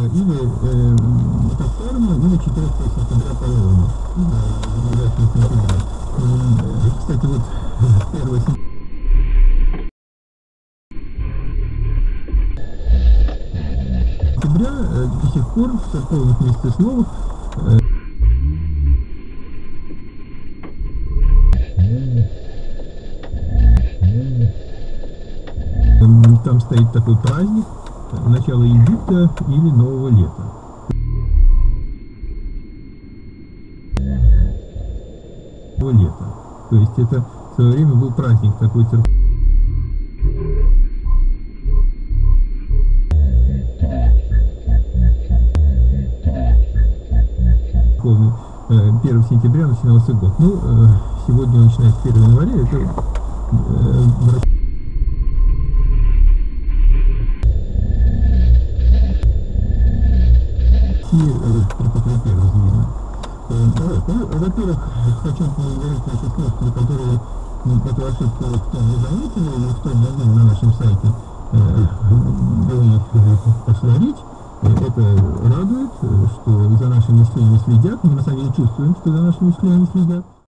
или повторно, или 14 сентября половину. Кстати, вот 1 сентября до сих пор в церковных местословах там стоит такой праздник начала Египта или Нового лета. Лета. То есть это в свое время был праздник такой церковный. Церковный. 1 сентября начинался год. Ну, сегодня начинается 1 января. Это в России. Во-первых, хочу поговорить о числах, которые эту ошибку не заметили, или кто не на нашем сайте, посмотреть. Это радует, что за нашими мыслями следят. Мы на самом деле чувствуем, что за нашими мыслями следят.